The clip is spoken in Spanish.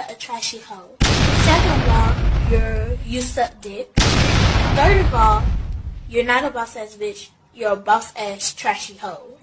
a trashy hoe. Second of all, you suck dick. Third of all, you're not a boss ass bitch. You're a boss ass trashy hoe.